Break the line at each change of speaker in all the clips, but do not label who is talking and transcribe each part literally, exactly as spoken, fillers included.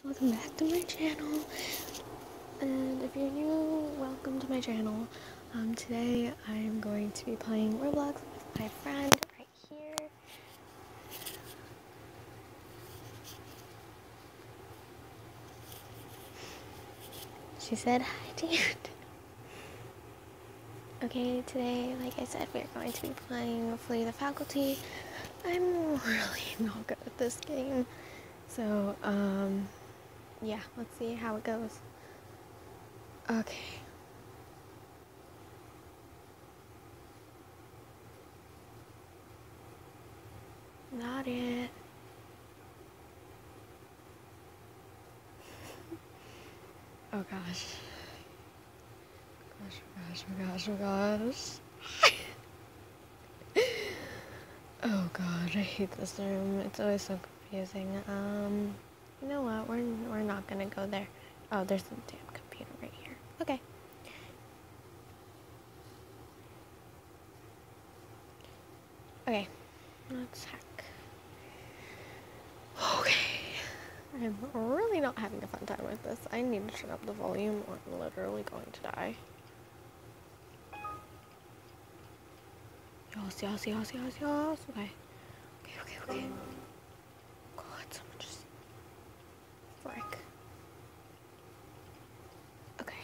welcome back to my channel. And if you're new, welcome to my channel. Um, today I'm going to be playing Roblox with my friend right here. She said hi, dude. Okay, today, like I said, we're going to be playing Flee the Faculty. I'm really not good at this game. So, um, yeah, let's see how it goes. Okay. Not it. Oh gosh. Gosh, oh gosh, oh gosh, oh gosh. Oh god, I hate this room. It's always so confusing. Um, you know what? We're we're not gonna go there. Oh, there's a damn computer right here. Okay. Okay. Let's hack. Okay. I'm really not having a fun time with this. I need to turn up the volume or I'm literally going to die. Yas, yas, yas, yas, yas. Okay. Okay, okay, okay. God, someone just... Frick. Okay.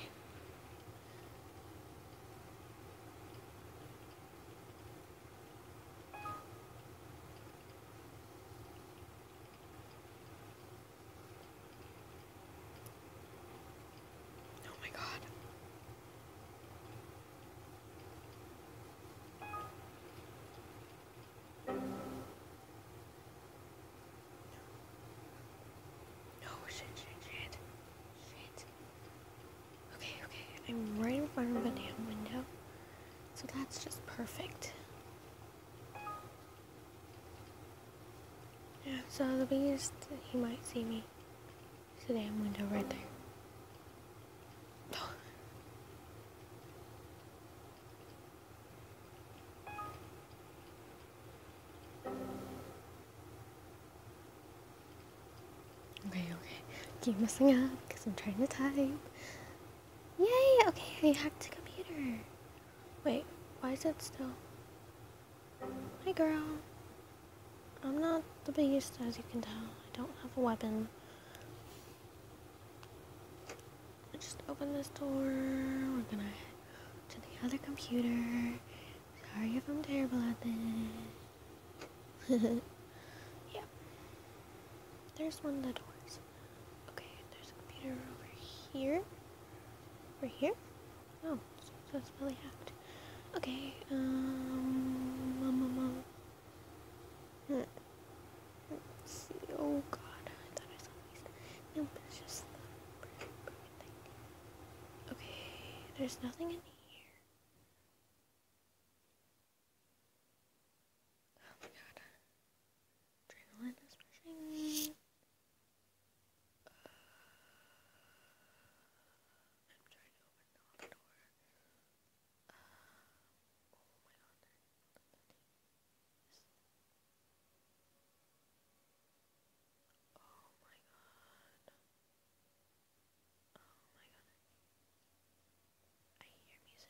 Oh my god. Oh shit, shit, shit. Shit. Okay, okay. I'm right in front of a damn window. So that's just perfect. Yeah, so the beast, he might see me. There's a damn window right there. Okay, okay. Keep messing up because I'm trying to type. Yay! Okay, I hacked the computer. Wait, why is it still? Hi, girl. I'm not the beast, as you can tell. I don't have a weapon. I just opened this door. We're gonna head to the other computer. Sorry if I'm terrible at this. Yeah. There's one of the doors. Okay, there's a computer over here. Over here? Oh, so it's really hacked. Okay, um, um, um, um. Hmm. Let's see. Oh god, I thought I saw these. Nope, it's just the perfect thing. Okay, there's nothing in here. Oh my god. Adrenaline is pushing. I'm trying to open the door. Uh, oh my god, there's nothing. Oh my god. Oh my god. I hear music.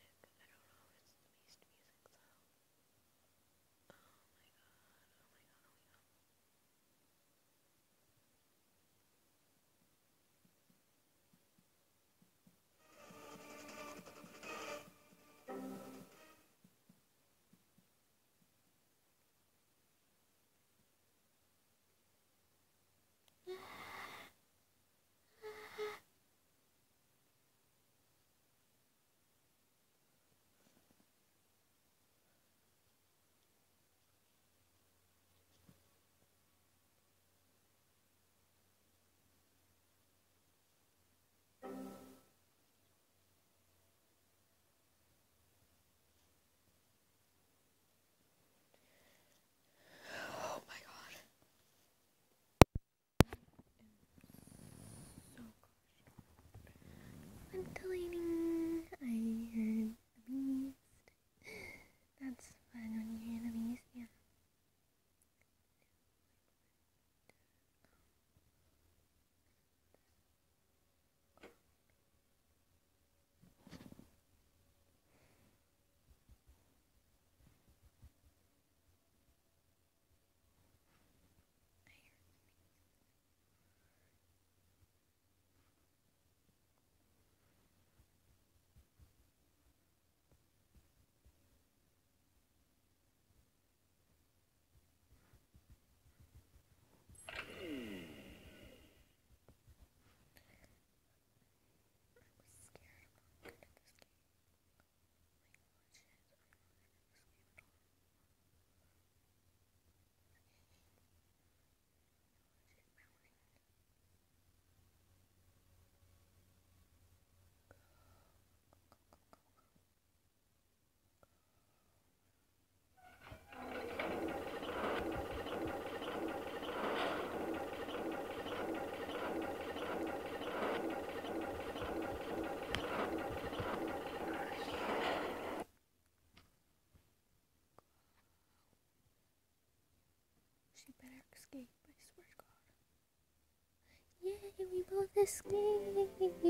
Yay, we both escaped.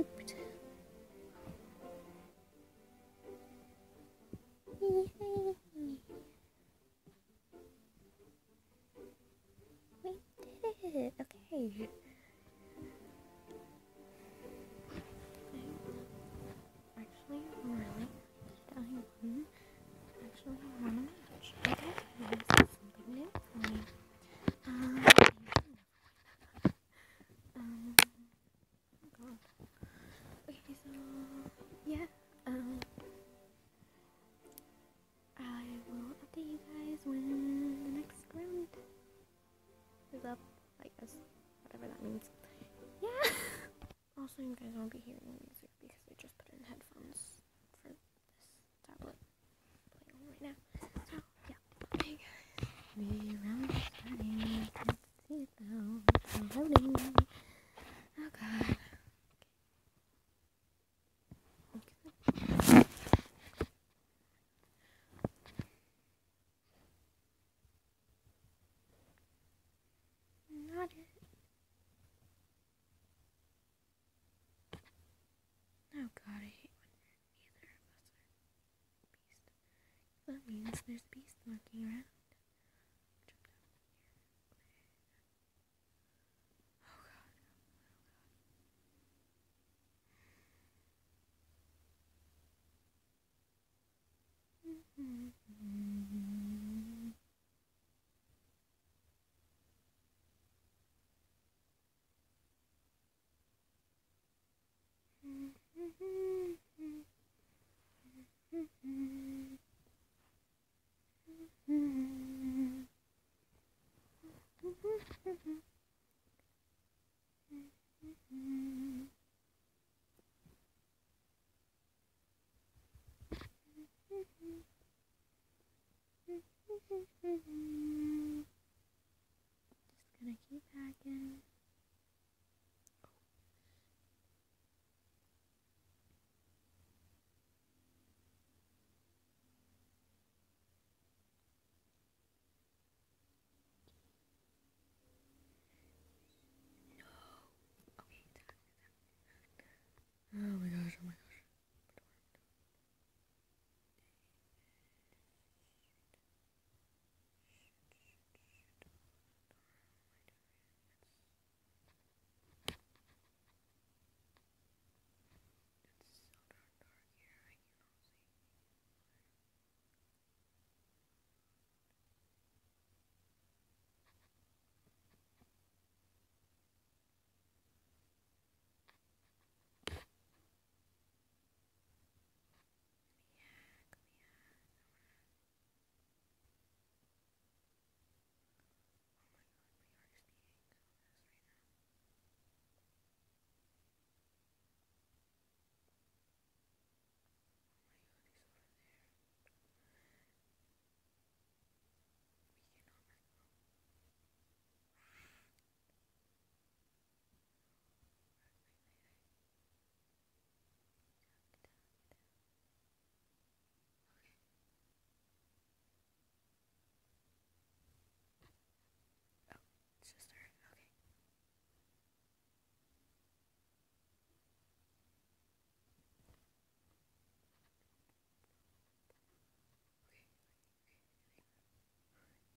Yay. We did it. Okay. Actually, really, I won. Actually, I won a match. Okay, this is something new for me. Um, um, oh god. Okay, so, yeah, um, I will update you guys when the next round is up, I guess, whatever that means. Yeah! Also, you guys won't be hearing music because I just put in headphones for this tablet playing on right now. So, yeah. Hey guys. The round is starting. Let's see it now. It's loading. Oh god. Okay. Not it. Oh god, I hate when neither of us are beast. That means there's beast lurking around. Just gonna keep hacking.